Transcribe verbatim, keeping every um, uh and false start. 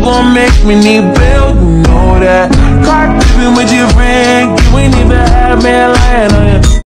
gon' make me need bail, you know that. Caught dipping with your friend, you ain't even